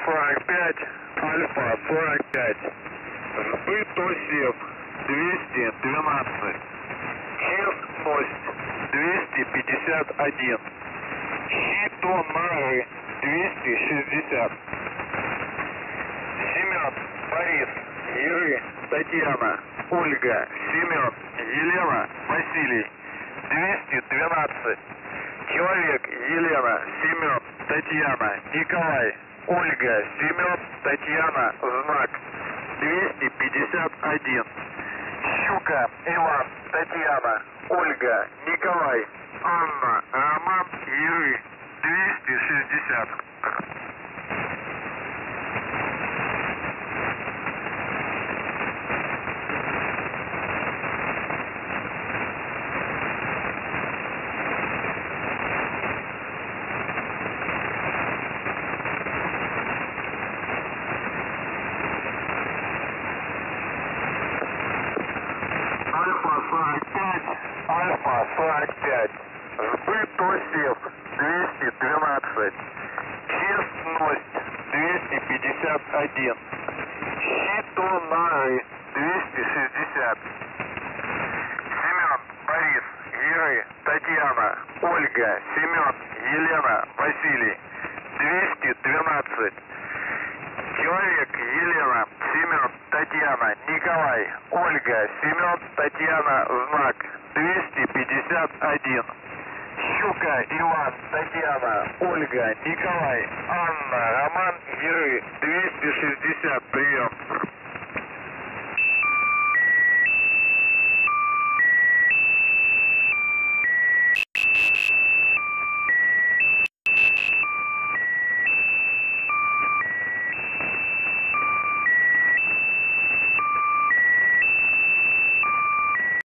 45, Альфа 45. Сбыт ОСЕФ 212. Честность 251. Щитонары 260. Семен, Борис, Иры, Татьяна, Ольга, Семен, Елена, Василий 212. Человек, Елена, Семен, Татьяна, Николай, Ольга, Семен, Татьяна, знак 251. Щука, Иван, Татьяна, Ольга, Николай, Анна, Роман, Иры 260. Альфа 45. Сбыт ОСЕФ 212. Честность 251. Щитонары 260. Семен, Борис, Иры, Татьяна, Ольга, Семен, Елена, Василий 212. Человек, Елена, Семен, Татьяна, Николай, Ольга, Семен, Татьяна, знак 251. Щука, Иван, Татьяна, Ольга, Николай, Анна, Роман, Иры 260. Прием.